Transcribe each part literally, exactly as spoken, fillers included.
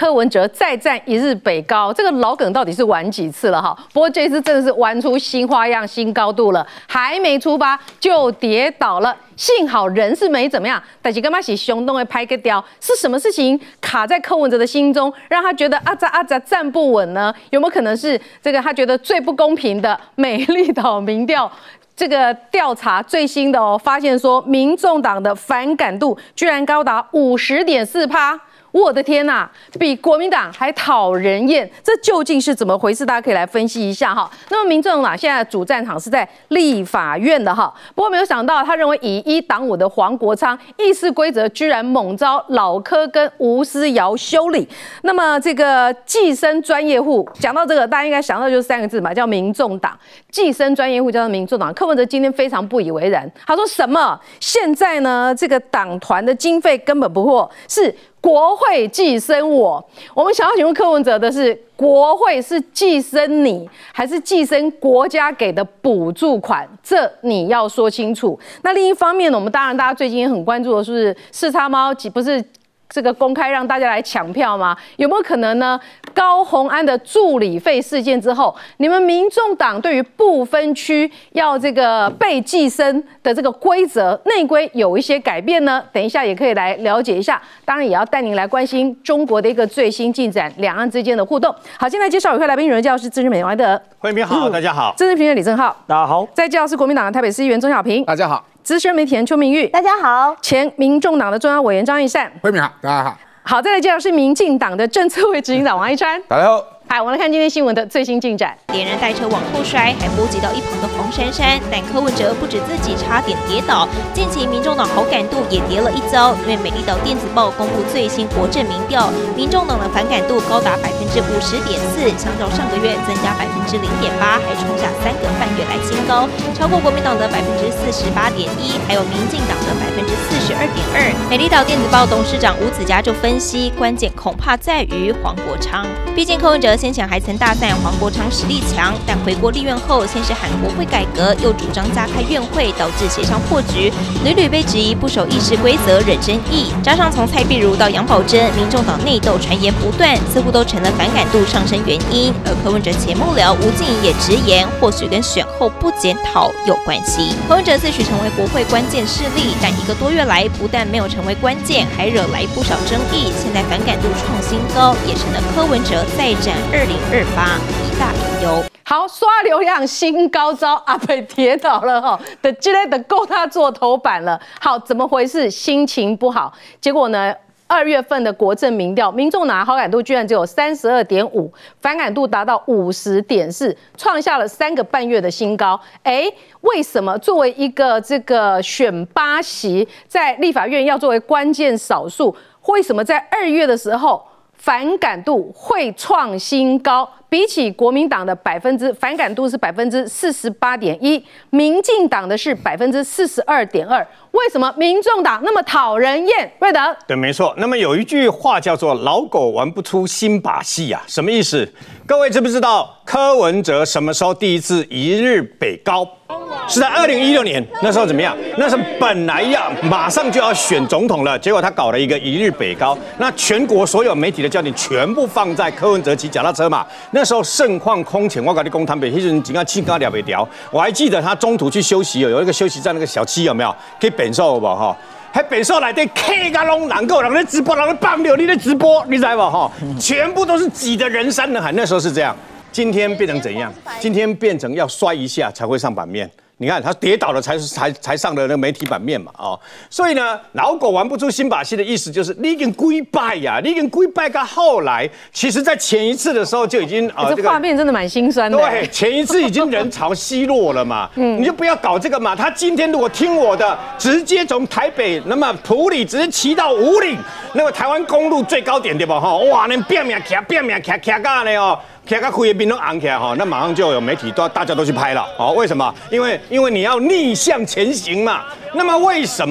柯文哲再战一日北高，这个老梗到底是玩几次了哈？不过这次真的是玩出新花样、新高度了，还没出发就跌倒了。幸好人是没怎么样，但是干嘛洗胸都会拍个雕？是什么事情卡在柯文哲的心中，让他觉得啊咋啊咋站不稳呢？有没有可能是这个他觉得最不公平的美丽岛民调？这个调查最新的哦，发现说民众党的反感度居然高达五十点四趴。我的天呐，比国民党还讨人厌，这究竟是怎么回事？大家可以来分析一下哈。那么民众党现在的主战场是在立法院的哈，不过没有想到，他认为以一挡五的黄国昌议事规则居然猛遭老柯跟吴思瑶修理。那么这个计生专业户，讲到这个，大家应该想到就是三个字嘛，叫民众党。计生专业户叫做民众党。柯文哲今天非常不以为然，他说什么？现在呢，这个党团的经费根本不够，是国会寄生我。我们想要请问柯文哲的是，国会是寄生你，还是寄生国家给的补助款？这你要说清楚。那另一方面呢，我们当然大家最近也很关注的是四叉猫，不是这个公开让大家来抢票吗？有没有可能呢？高虹安的助理费事件之后，你们民众党对于不分区要这个被寄生的这个规则内规有一些改变呢？等一下也可以来了解一下。当然也要带您来关心中国的一个最新进展，两岸之间的互动。好，现在介绍与会来宾，有人教是资深美王的慧敏好，大家好； 资深评论李正浩， 大家好； 再介绍是国民党的台北市议员钟小平， 大家好； 资深媒体人邱明玉， 大家好； 前民众党的中央委员张义善， 慧敏好，大家好。 好，再来介绍是民进党的政策会执行长王一川， 大家好。 好，我们来看今天新闻的最新进展。 连人带车往后摔，还波及到一旁的黄珊珊。但柯文哲不止自己差点跌倒，近期民众党好感度也跌了一遭。因为美丽岛电子报公布最新国政民调，民众党的反感度高达百分之五十点四，相较上个月增加百分之零点八，还创下三个半月来新高，超过国民党的百分之四十八点一，还有民进党的百分之四十二点二。美丽岛电子报董事长吴子嘉就分析，关键恐怕在于黄国昌，毕竟柯文哲先前还曾大赞黄国昌实力强，但回国立院后，先是喊国会改革，又主张加开院会，导致协商破局，屡屡被质疑不守议事规则、惹争议。加上从蔡壁如到杨宝珍，民众党内斗传言不断，似乎都成了反感度上升原因。而柯文哲前幕僚吴静怡也直言，或许跟选后不检讨有关系。柯文哲自诩成为国会关键势力，但一个多月来，不但没有成为关键，还惹来不少争议。现在反感度创新高，也成了柯文哲再战二零二八一大隐忧。 好，刷流量新高招，阿北跌倒了哈，的今天的够他做头版了。好，怎么回事？心情不好，结果呢？二月份的国政民调，民众党好感度居然只有三十二点五，反感度达到五十点四，创下了三个半月的新高。哎，为什么作为一个这个选八席，在立法院要作为关键少数，为什么在二月的时候反感度会创新高？比起国民党的百分之反感度是百分之四十八点一，民进党的是百分之四十二点二。为什么民众党那么讨人厌？瑞德， 对，没错。那么有一句话叫做“老狗玩不出新把戏”啊，什么意思？各位知不知道柯文哲什么时候第一次一日北高？是在二零一六年，那时候怎么样？那时候本来要马上就要选总统了，结果他搞了一个一日北高，那全国所有媒体的焦点全部放在柯文哲骑脚踏车嘛。那时候盛况空前，我跟你讲，台北那阵真啊气干了不掉。我还记得他中途去休息，有一个休息站那个小七有没有？可以本寿不哈？还本寿来对 K 个拢难够，人在直播，人在放流，你在直播，你知道不哈？全部都是挤得人山人海，那时候是这样。今天变成怎样？今天变成要摔一下才会上版面。你看他跌倒了才才才上的那个媒体版面嘛，哦，所以呢，老狗玩不出新把戏的意思就是你已经跪拜呀，你已经跪拜到后来，其实在前一次的时候就已经啊、呃，这画面真的蛮心酸的。 对，前一次已经人潮稀落了嘛，嗯，你就不要搞这个嘛。他今天如果听我的，直接从台北那么埔里直接骑到五岭，那个台湾公路最高点对吧？哈，哇，那变命骑变命骑骑到呢哦。开个会面都昂起来哈，那马上就有媒体都大家都去拍了，哦，为什么？因为因为你要逆向前行嘛。那么为什么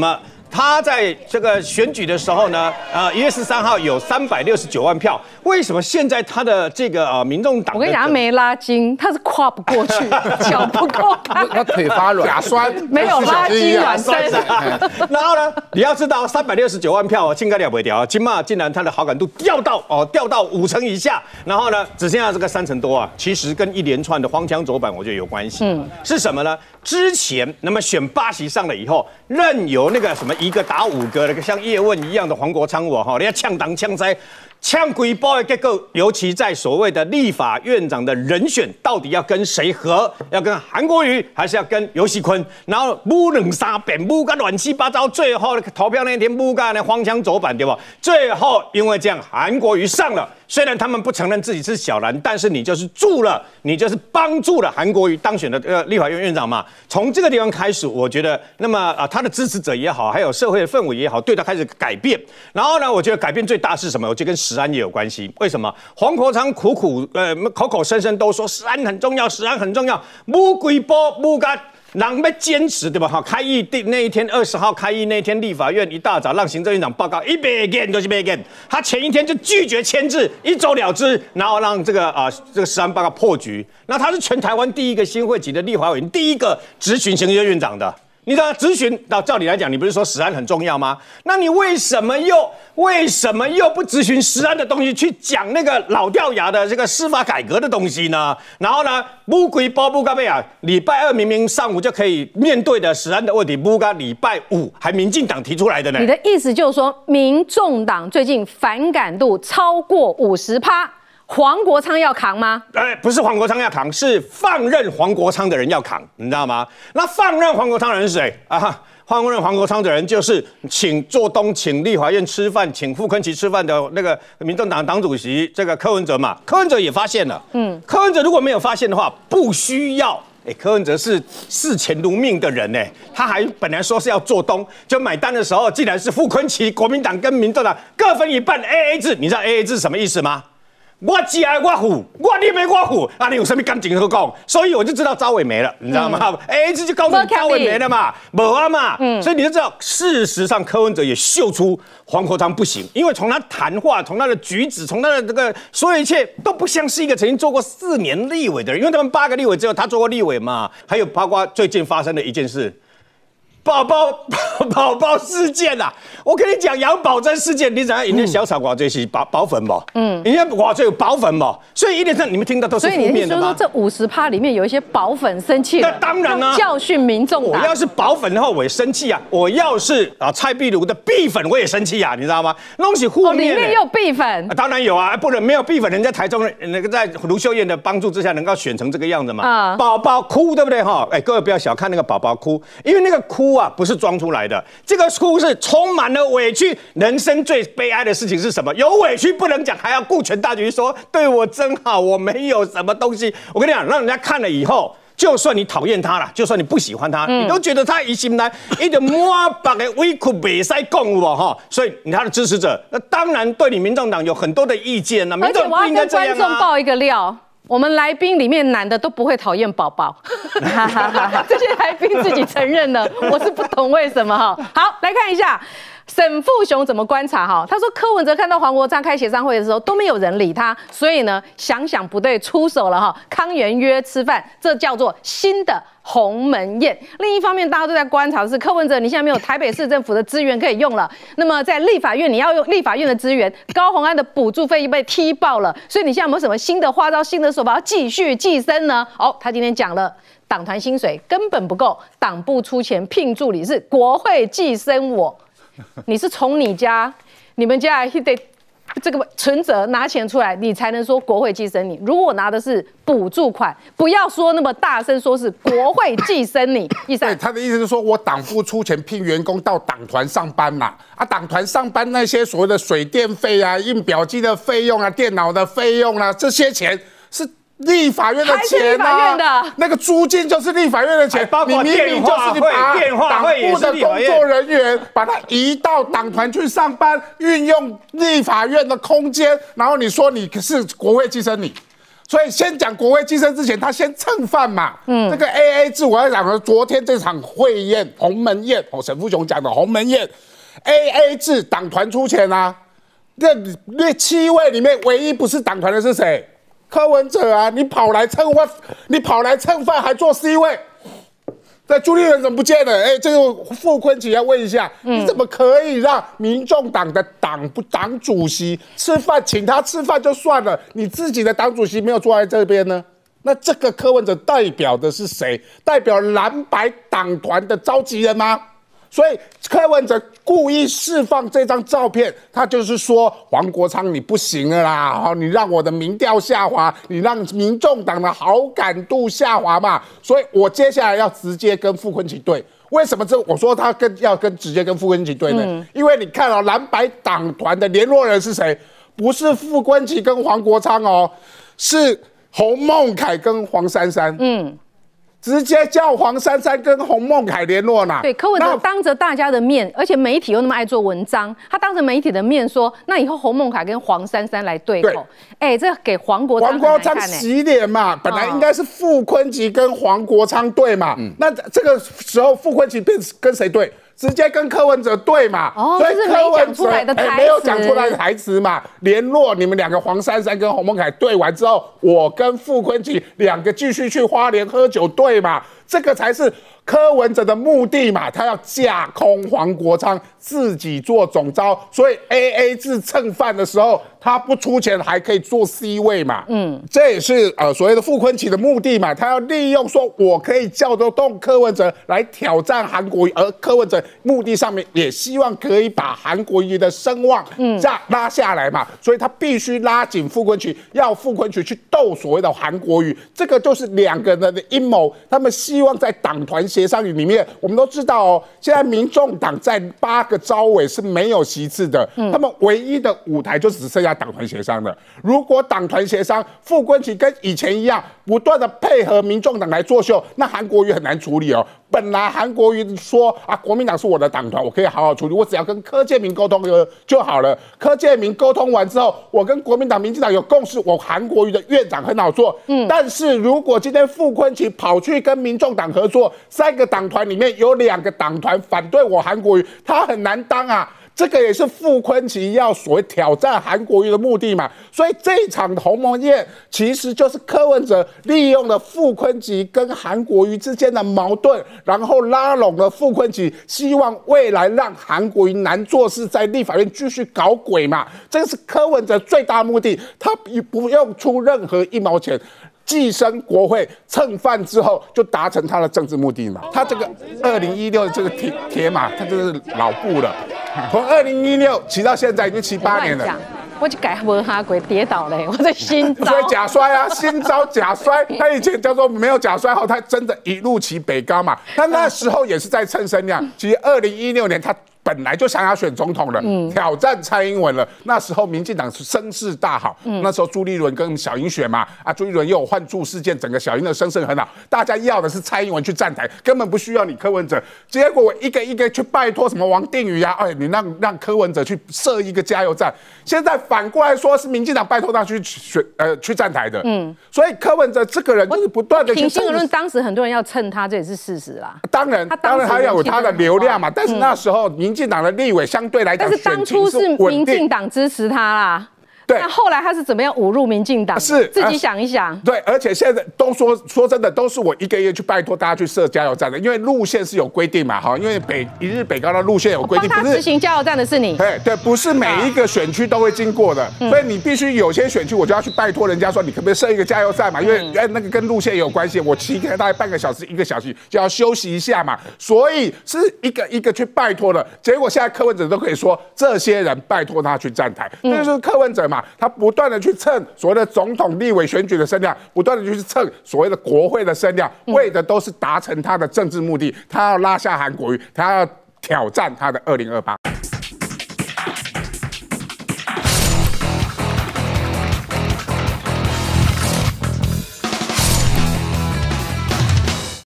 他在这个选举的时候呢，呃，一月十三号有三百六十九万票。为什么现在他的这个呃民众党？ 我跟你讲，他没拉筋，他是跨不过去，脚不够开， 他腿发软，甲酸没有拉筋软身。 然后呢，你要知道三百六十九万票哦，应该了不掉，金马竟然他的好感度掉到哦掉到五成以下，然后呢，只剩下这个三成多啊。其实跟一连串的荒腔走板，我觉得有关系。嗯，是什么呢？之前那么选八席上了以后，任由那个什么一个打五个，那个像叶问一样的黄国昌我哈，人家呛党呛塞。呛鬼包的结构，尤其在所谓的立法院长的人选，到底要跟谁合？要跟韩国瑜，还是要跟游锡堃？然后不能杀扁，不干乱七八糟，最后投票那天不干那荒腔走板，对吧？最后因为这样，韩国瑜上了。虽然他们不承认自己是小蓝，但是你就是助了，你就是帮助了韩国瑜当选的呃立法院院长嘛。从这个地方开始，我觉得那么啊、呃、他的支持者也好，还有社会的氛围也好，对他开始改变。然后呢，我觉得改变最大是什么？我觉得跟食安也有关系。为什么？黄国昌苦苦呃口口声声都说食安很重要，食安很重要，不规波不干。人要坚持对吧？好，开议那一天，二十号开议那一天，立法院一大早让行政院长报告，一别见就是别见。他前一天就拒绝签字，一走了之，然后让这个啊、呃、这个食安报告破局。那他是全台湾第一个新会籍的立法委员，第一个质询行政院长的。你知道质询，到照理来讲，你不是说食安很重要吗？那你为什么又为什么又不质询食安的东西，去讲那个老掉牙的这个司法改革的东西呢？然后呢，不归包不干贝啊，礼拜二明明上午就可以面对的食安的问题，不干礼拜五还民进党提出来的呢？ 你的意思就是说，民众党最近反感度超过五十趴。黄国昌要扛吗？ 哎，不是黄国昌要扛，是放任黄国昌的人要扛，你知道吗？那放任黄国昌的人是谁啊？放任黄国昌的人就是请做东请立法院吃饭，请傅崐萁吃饭的那个民众党党主席这个柯文哲嘛。柯文哲也发现了，嗯，柯文哲如果没有发现的话，不需要。哎，柯文哲是视钱如命的人呢，他还本来说是要做东，就买单的时候，竟然是傅崐萁、国民党跟民众党各分一半 A A 制。你知道 A A 制什么意思吗？我只爱我付，我你没我付，啊，你有什么感情可讲？所以我就知道赵伟没了，你知道吗？哎、嗯，这就告诉你赵伟没了嘛，没啊嘛。嗯，所以你就知道，事实上柯文哲也嗅出黄国昌不行，因为从他谈话、从他的举止、从他的这个所有一切都不像是一个曾经做过四年立委的人，因为他们八个立委只有他做过立委嘛。还有包括最近发生的一件事。宝宝宝宝事件啊！我跟你讲，杨宝珍事件，你怎样？人家小草瓜这是保保粉嘛，嗯，人家瓜这有保粉嘛，所以一点上你们听到都是负面的吗？所以你是说这五十趴里面有一些保粉生气了？ 那当然啦、啊， 教训民众党。 我要是保粉的话，我也生气啊！我要是啊蔡壁如的壁粉，我也生气啊！你知道吗？弄起负面、欸哦， 里面有壁粉、 啊，当然有啊，不能没有壁粉，人家台中那个在卢秀燕的帮助之下，能够选成这个样子嘛？啊，宝宝哭对不对哈？哎，各位不要小看那个宝宝哭，因为那个哭啊不是装出来的，这个哭是充满了委屈。人生最悲哀的事情是什么？有委屈不能讲，还要顾全大局说对我真好，我没有什么东西。我跟你讲，让人家看了以后。就算你讨厌他了，就算你不喜欢他，嗯、你都觉得他一心来一点摸白的委屈没使讲我哈，所以你他的支持者，那当然对你民众党有很多的意见呢、啊。 而且我要跟观众爆一个料，我们来宾里面男的都不会讨厌宝宝，这些来宾自己承认了，我是不懂为什么哈。好，来看一下。沈富雄怎么观察哈？他说柯文哲看到黄国昌开协商会的时候都没有人理他，所以呢想想不对出手了哈。康元约吃饭，这叫做新的鸿门宴。另一方面，大家都在观察的是柯文哲，你现在没有台北市政府的资源可以用了，那么在立法院你要用立法院的资源，高虹安的补助费被踢爆了，所以你现在有没有什么新的花招、新的手法要继续寄生呢？哦，他今天讲了。党团薪水根本不够，党部出钱聘助理事，国会寄生我。你是从你家、你们家得这个存折拿钱出来，你才能说国会寄生你。如果我拿的是补助款，不要说那么大声，说是国会寄生你。意思对他的意思是说，我党部出钱聘员工到党团上班嘛，啊，党团上班那些所谓的水电费啊、印表机的费用啊、电脑的费用啊，这些钱是。立法院的钱啊，那个租金就是立法院的钱， 包括电话费、电话费也是立法院。 党部的工作人员把它移到党团去上班，运用立法院的空间，然后你说你是国会寄生你。 所以先讲国会计生之前，他先蹭饭嘛。嗯，这个 A A 制，我要讲的昨天这场会宴，鸿门宴，哦，沈富雄讲的鸿门宴 ，A A 制，党团出钱啊。那那七位里面，唯一不是党团的是谁？柯文哲啊，你跑来蹭饭，你跑来蹭饭还坐 C 位。那朱立伦怎么不见了？哎，这个傅昆萁要问一下，嗯、你怎么可以让民众党的党不党主席吃饭，请他吃饭就算了，你自己的党主席没有坐在这边呢？那这个柯文哲代表的是谁？代表蓝白党团的召集人吗？所以柯文哲故意释放这张照片，他就是说黄国昌你不行了啦，你让我的民调下滑，你让民众党的好感度下滑嘛，所以我接下来要直接跟傅昆萁对。为什么这我说他跟要跟直接跟傅昆萁对呢？嗯、因为你看哦，蓝白党团的联络人是谁？不是傅昆萁跟黄国昌哦，是洪孟凯跟黄珊珊。嗯。直接叫黄珊珊跟洪孟凯联络呢？ 对，柯文哲当着大家的面，而且媒体又那么爱做文章，他当着媒体的面说，那以后洪孟凯跟黄珊珊来对口，哎，这给黄国昌黄国昌洗脸嘛，本来应该是傅昆萁跟黄国昌对嘛，嗯、那这个时候傅昆萁变跟谁对？直接跟柯文哲对嘛， 哦，所以柯文哲哎没有讲出来的台词嘛，联络你们两个黄珊珊跟洪孟凯对完之后，我跟傅昆萁两个继续去花莲喝酒对嘛，这个才是柯文哲的目的嘛，他要架空黄国昌自己做总召，所以 A A 制蹭饭的时候，他不出钱还可以做 C 位嘛，嗯，这也是呃所谓的傅昆萁的目的嘛，他要利用说我可以叫得动柯文哲来挑战韩国瑜，而柯文哲目的上面也希望可以把韩国瑜的声望下拉下来嘛，所以他必须拉紧傅昆萁，要傅昆萁去斗所谓的韩国瑜，这个就是两个人的阴谋，他们希望在党团协商里面，我们都知道哦，现在民众党在八个召委是没有席次的，他们唯一的舞台就只剩下党团协商了。如果党团协商，傅昆萁跟以前一样，不断的配合民众党来作秀，那韩国瑜很难处理哦。本来韩国瑜说啊，国民党是我的党团，我可以好好处理，我只要跟柯建铭沟通就好了。柯建铭沟通完之后，我跟国民党、民进党有共识，我韩国瑜的院长很好做。嗯，但是如果今天傅昆萁跑去跟民众党合作，三个党团里面有两个党团反对我韩国瑜，他很难当啊。这个也是傅昆萁要所谓挑战韩国瑜的目的嘛，所以这一场鸿门宴其实就是柯文哲利用了傅昆萁跟韩国瑜之间的矛盾，然后拉拢了傅昆萁，希望未来让韩国瑜难做事，在立法院继续搞鬼嘛，这个是柯文哲最大目的，他不用出任何一毛钱。寄生国会蹭饭之后，就达成他的政治目的嘛。他这个二零一六这个铁铁马，他就是老布了。从二零一六骑到现在已经骑八年了。 我就改无哈鬼跌倒嘞，我的新招。 所以假摔啊，新招假摔。他以前叫做没有假摔后，他真的一路骑北高嘛。他那时候也是在蹭声量。其实二零一六年他。本来就想要选总统了，嗯、挑战蔡英文了。那时候民进党是声势大好，嗯、那时候朱立伦跟小英选嘛，啊，朱立伦又有换柱事件，整个小英的声势很好。大家要的是蔡英文去站台，根本不需要你柯文哲。结果我一个一个去拜托什么王定宇啊，哎，你让让柯文哲去设一个加油站。现在反过来说是民进党拜托他去选呃去站台的，嗯，所以柯文哲这个人就是不断的。 平心而论，当时很多人要蹭他，这也是事实啦。 当然，当然他要有他的流量嘛，但是那时候民进党的立委相对来讲， 但是当初是民进党支持他啦。对，那后来他是怎么样侮辱民进党？ 是自己想一想。 对，而且现在都说说真的，都是我一个一个去拜托大家去设加油站的，因为路线是有规定嘛，哈，因为北一日北高的路线有规定， 帮他执行加油站的是你。 对对，不是每一个选区都会经过的，所以你必须有些选区我就要去拜托人家说，你可不可以设一个加油站嘛？因为哎那个跟路线有关系，我骑大概半个小时一个小时就要休息一下嘛，所以是一个一个去拜托的。结果现在柯文哲都可以说，这些人拜托他去站台，那就是柯文哲嘛，他不断的去蹭所谓的总统、立委选举的声量，不断的去蹭所谓的国会的声量，为的都是达成他的政治目的。他要拉下韩国瑜，他要挑战他的二零二八。